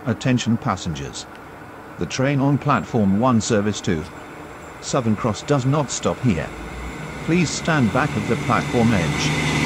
Attention passengers. The train on platform 1 service to Southern Cross does not stop here. Please stand back of the platform edge.